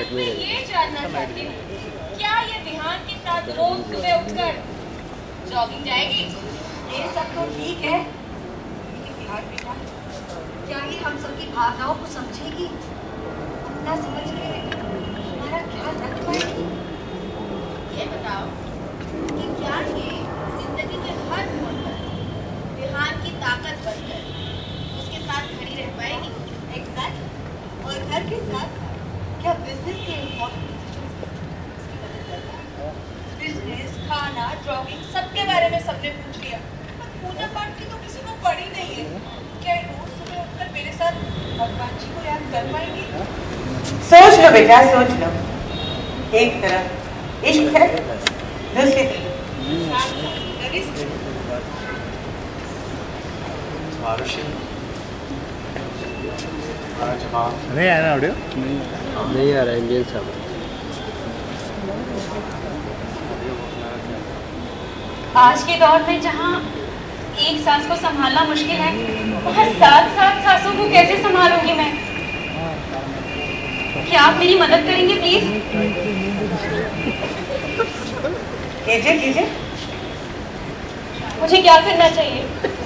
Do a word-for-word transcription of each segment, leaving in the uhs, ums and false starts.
मैं ये जानना चाहती हूँ, क्या ये विहान के साथ रोज सुबह उठकर जॉगिंग जाएगी? ये सब तो ठीक है, लेकिन विहान बेटा क्या ये हम सबकी भावनाओं को समझेगी, अपना समझ के हमारा ख्याल रख पाएगी? ये बताओ कि क्या ये जिंदगी के हर मोड़ पर विहान की ताकत बनकर उसके साथ खड़ी रह पाएगी? एग्जैक्ट। और घर के साथ साथ क्या बिजनेस के इम्पोर्टेंट डिसीजंस उसकी मदद करता है? बिजनेस, खाना, जॉगिंग सबके बारे में सबने पूछ लिया, पर पूजा पाठ की तो किसी को पड़ी नहीं है। क्या रोज सुबह उठकर मेरे साथ भगवान जी को याद कर पाएंगे? सोच लो बेटा, सोच लो। एक तरफ इश्क है, दूसरी तरफ नहीं आया ना ऑडियो? नहीं आ रहा है इंडियन साहब। आज के दौर में जहाँ एक सास को संभालना मुश्किल है, वहाँ सात सात सासों को कैसे संभालूंगी मैं? क्या आप मेरी मदद करेंगे प्लीज? कीजिए कीजिए। मुझे क्या करना चाहिए?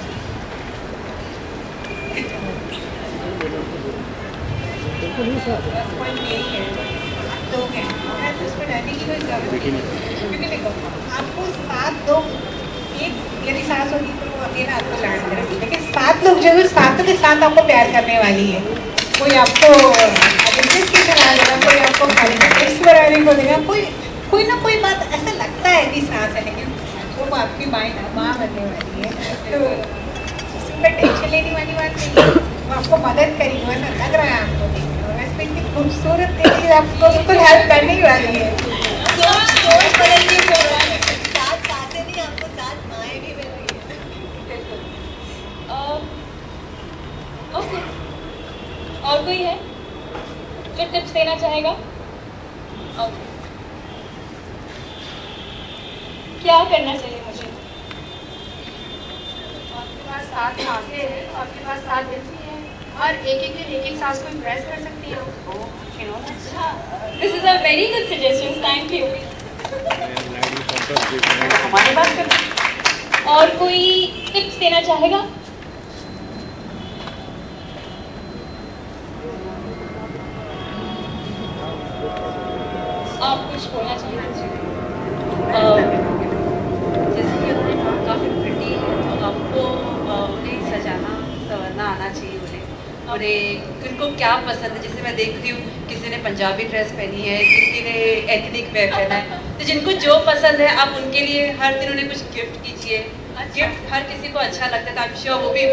आपको सात लोग एक यदि सास होगी तो वो अकेला आपको लाड करेगी, लेकिन सात लोग जो है सातों के साथ आपको प्यार करने वाली है। कोई आपको बिजनेस की सलाह देगा, कोई आपको खाने का टेस्ट बनाने को देगा, कोई कोई ना कोई बात ऐसा लगता है कि सास है, लेकिन वो आपकी माँ माँ बनने वाली है, तो उसमें टेंशन लेने वाली बात नहीं है। वो आपको मदद करेगी, वैसा लग रहा है आपको देखने में। वैसे इतनी खूबसूरत थी, आपको बिल्कुल हेल्प करने वाली है। सोच सोच बदलने को सात सासें नहीं, आपको सात माएँ भी मिल रही है। ओके, और कोई है जो टिप्स देना चाहेगा? ओके, क्या करना चाहिए मुझे? आपके पास सात सासें हैं, आपके पास सात दिन भी हैं, और एक एक दिन एक एक सास को इम्प्रेस कर सकती हो। This is a very good suggestion, thank you. हमारी बात कर। और कोई टिप्स देना चाहेगा? आप कुछ बोलना चाहिए? जैसे कि उन्होंने कहा काफ़ी प्रिटी है, तो आपको उन्हें सजाना संवरना आना चाहिए। उन्हें उन्हें उनको क्या पसंद है, जैसे मैं देख रही हूँ किसी ने पंजाबी ड्रेस पहनी है, किसी ने एथनिक वेयर पहना है, तो जिनको जो पसंद है आप उनके लिए हर दिन उन्हें कुछ गिफ्ट कीजिए। गिफ्ट हर किसी को अच्छा लगता है, तो आई एम श्योर वो भी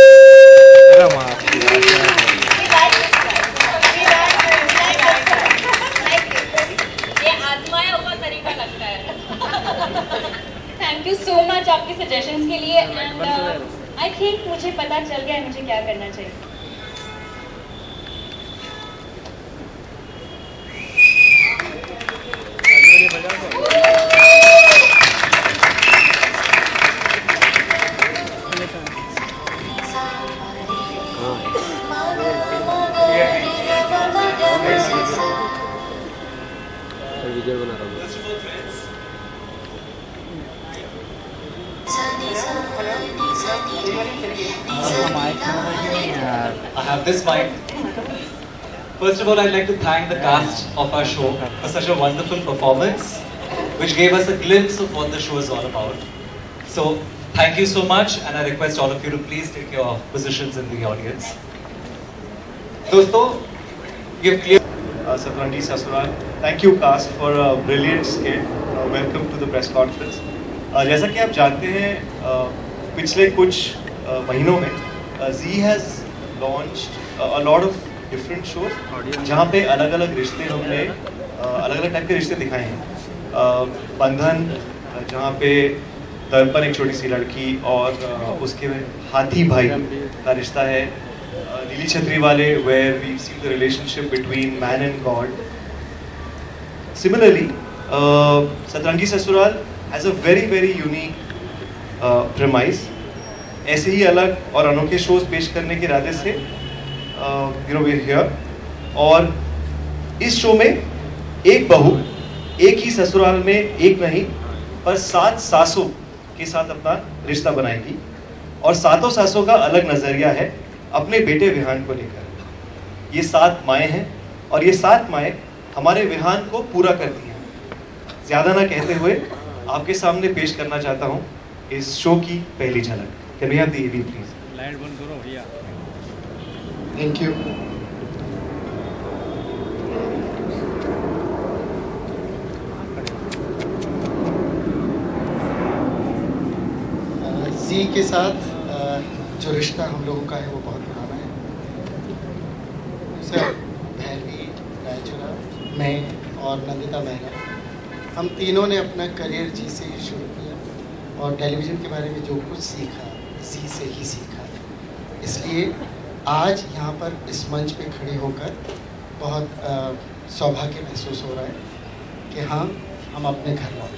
ये आजमाया हुआ तरीका लगता है। थैंक यू सो मच आपके सजेशंस के लिए, एंड आई थिंक मुझे पता चल गया है मुझे क्या करना चाहिए। वीडियो बना रहा हूँ। I have this mic. First of all, I'd like to thank the cast of our show for such a wonderful performance, which gave us a glimpse of what the show is all about. So, thank you so much, and I request all of you to please take your positions in the audience. Dosto, you've cleared. Uh, Satrangi Sasural, thank you cast for a brilliant skit. Uh, welcome to the press conference. Uh, जैसा कि आप जानते हैं, uh, पिछले कुछ uh, महीनों में uh, Zee has launched uh, a lot of different shows, जहाँ पे अलग अलग रिश्ते हमने अलग अलग टाइप के रिश्ते दिखाए हैं। uh, बंधन, uh, जहाँ पे दर्पण एक छोटी सी लड़की और uh, उसके हाथी भाई का रिश्ता है। नीली छतरी वाले, where we've seen the relationship between man and God. Similarly, uh, Satrangi Sasural has a very very unique uh, premise. ऐसे ही अलग और अनोखे शोज पेश करने के इरादे से, you know, we're here. और इस शो में एक बहू एक ही ससुराल में एक नहीं पर सात सासों के साथ अपना रिश्ता बनाएगी और सातों सासों का अलग नजरिया है अपने बेटे विहान को लेकर। ये सात माएँ हैं और ये सात माएँ हमारे विहान को पूरा करती हैं। ज्यादा ना कहते हुए आपके सामने पेश करना चाहता हूँ इस शो की पहली झलक। Can we have the AV please? Light बंद करो भैया। Thank you. जी के साथ जो रिश्ता हम लोगों का है वो बहुत पुराना है। सर भैरवी, रायचूरा, मैं और नंदिता मेहरा, हम तीनों ने अपना करियर जी से ही शुरू किया और टेलीविज़न के बारे में जो कुछ सीखा जी से ही सीखा। इसलिए आज यहाँ पर इस मंच पे खड़े होकर बहुत सौभाग्य महसूस हो रहा है कि हाँ, हम अपने घर लौटे।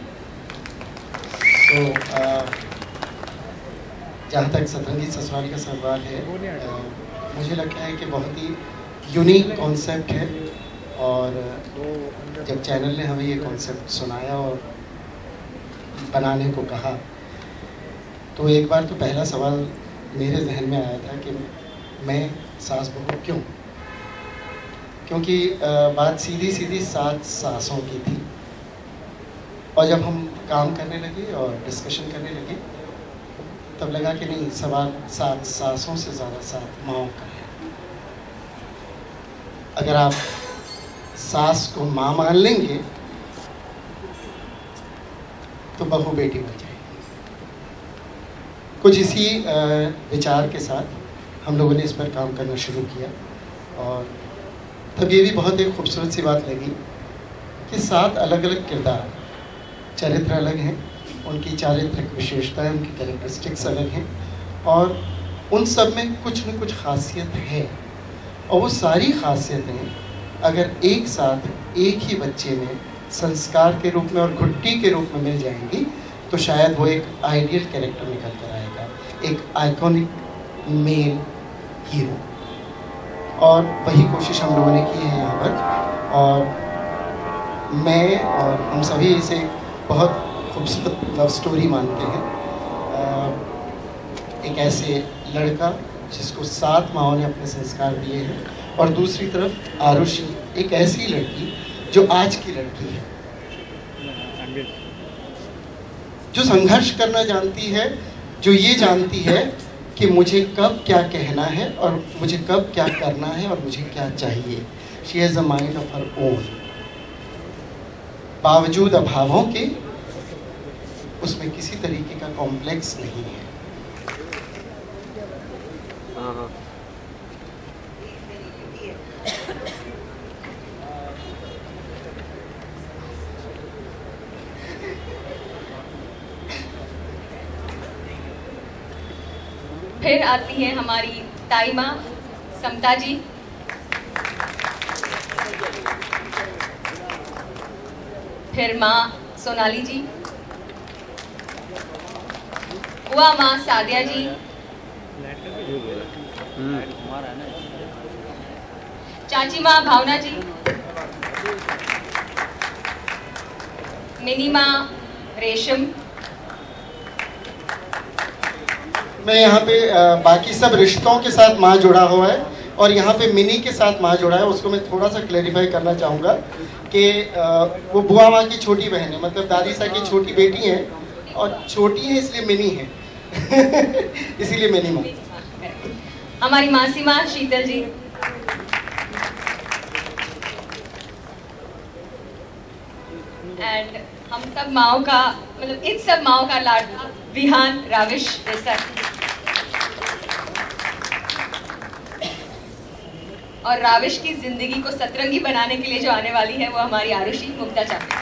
तो जहाँ तक सतरंगी ससुराल का सवाल है, आ, मुझे लगता है कि बहुत ही यूनिक कॉन्सेप्ट है और जब चैनल ने हमें ये कॉन्सेप्ट सुनाया और बनाने को कहा तो एक बार तो पहला सवाल मेरे जहन में आया था कि मैं सास बहू क्यों? क्योंकि आ, बात सीधी सीधी सात सासों की थी और जब हम काम करने लगे और डिस्कशन करने लगे तब लगा कि नहीं, सवाल सात सासों से ज़्यादा सात माँओं का है। अगर आप सास को माँ मान लेंगे तो बहू बेटी बन जाएगी। कुछ इसी विचार के साथ हम लोगों ने इस पर काम करना शुरू किया और तब ये भी बहुत एक खूबसूरत सी बात लगी कि सात अलग अलग किरदार, चरित्र अलग हैं, उनकी चारित्रिक विशेषताएं, उनकी कैरेक्टरिस्टिक्स अलग हैं और उन सब में कुछ न कुछ खासियत है और वो सारी खासियतें अगर एक साथ एक ही बच्चे में संस्कार के रूप में और घुट्टी के रूप में मिल जाएंगी तो शायद वो एक आइडियल कैरेक्टर निकल कर आएगा, एक आइकॉनिक मेल हीरो। और वही कोशिश हम लोगों ने की है यहाँ पर और मैं और हम सभी इसे बहुत खूबसूरत लव स्टोरी मानते हैं। एक ऐसे लड़का जिसको सात माँओं ने अपने संस्कार दिए हैं और दूसरी तरफ आरुषि, एक ऐसी लड़की जो आज की लड़की है, जो संघर्ष करना जानती है, जो ये जानती है कि मुझे कब क्या कहना है और मुझे कब क्या करना है और मुझे क्या चाहिए। She has a mind of her own. बावजूद अभावों के उसमें किसी तरीके का कॉम्प्लेक्स नहीं है। फिर आती है हमारी ताई माँ समता जी, फिर माँ सोनाली जी, बुआ माँ सादिया जी, चाची माँ भावना जी, मिनी माँ रेशम। मैं यहाँ पे आ, बाकी सब रिश्तों के साथ माँ जुड़ा हुआ है और यहाँ पे मिनी के साथ माँ जुड़ा है। उसको मैं थोड़ा सा क्लेरिफाई करना चाहूँगा कि आ, वो बुआ माँ की छोटी बहन है, मतलब दादी साहब की छोटी बेटी है और छोटी है इसलिए मिनी है इसीलिए मिनी माँ। हमारी मासी माँ शीतल जी, एंड हम सब माओ का, मतलब इन सब माओ का लाडला विहान राविश देसाई और राविश की जिंदगी को सतरंगी बनाने के लिए जो आने वाली है वो हमारी आरुषि मुक्ता चापे।